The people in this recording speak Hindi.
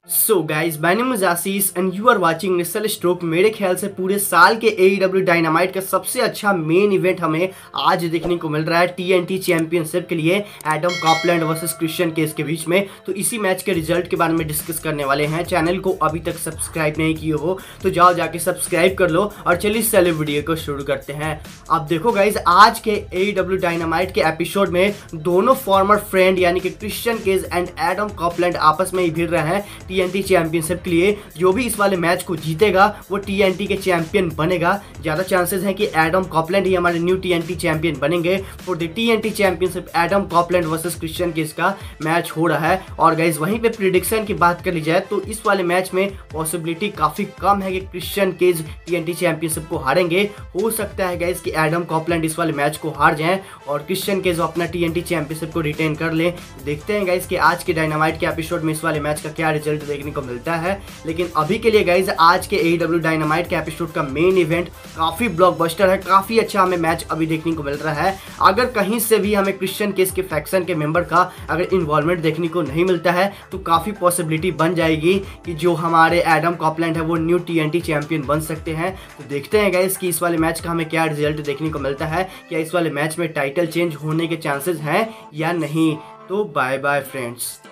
So guys my name is Ashish and you are watching Nisal Stroke. मेरे ख्याल से पूरे साल के AEW डायनामाइट का सबसे अच्छा मेन इवेंट हमें आज देखने को मिल रहा है TNT चैंपियनशिप के लिए Adam Copeland versus Christian Cage के बीच में। तो इसी मैच के रिजल्ट के बारे में डिस्कस करने वाले हैं। चैनल को अभी तक सब्सक्राइब नहीं किए हो तो जाओ जाके सब्सक्राइब कर लो और चलिए चले वीडियो को शुरू करते हैं। अब देखो गाइज, आज के AEW डायनामाइट के एपिसोड में दोनों फॉर्मर फ्रेंड यानी कि Christian Cage and Adam Copeland आपस में ही भिड़ रहे हैं TNT चैंपियनशिप के लिए। जो भी इस वाले मैच को जीतेगा वो TNT के चैंपियन बनेगा। ज्यादा चांसेस हैं कि एडम कॉपलैंड ही हमारे न्यू TNT चैंपियन बनेंगे। For the TNT championship Adam Copeland versus Christian Cage का मैच हो रहा है। और गाइज वहीं पे प्रिडिक्शन की बात कर ली जाए तो इस वाले मैच में पॉसिबिलिटी काफी कम है कि क्रिश्चियन केज TNT चैंपियनशिप को हारेंगे। हो सकता है गाइज कि एडम कॉपलैंड इस वाले मैच को हार जाएं और क्रिश्चियन केज अपना TNT चैंपियनशिप को रिटेन कर ले। देखते हैं गाइज कि आज के डायनामाइट के एपिसोड में इस वाले मैच का क्या रिजल्ट देखने को मिलता है। लेकिन अभी के लिए गाइज आज के AEW डायनामाइट के एपिसोड का मेन इवेंट काफी ब्लॉकबस्टर है, काफी अच्छा हमें मैच अभी देखने को मिल रहा है। अगर कहीं से भी हमें क्रिश्चियन केज के फैक्शन के मेंबर का अगर इन्वॉल्वमेंट देखने को नहीं मिलता है तो काफी पॉसिबिलिटी बन जाएगी कि जो हमारे एडम कॉपलैंड है वो न्यू TNT चैंपियन बन सकते हैं। तो देखते हैं गाइज कि इस वाले मैच का हमें क्या रिजल्ट देखने को मिलता है। क्या इस वाले मैच में टाइटल चेंज होने के चांसेस हैं या नहीं। तो बाय बाय फ्रेंड्स।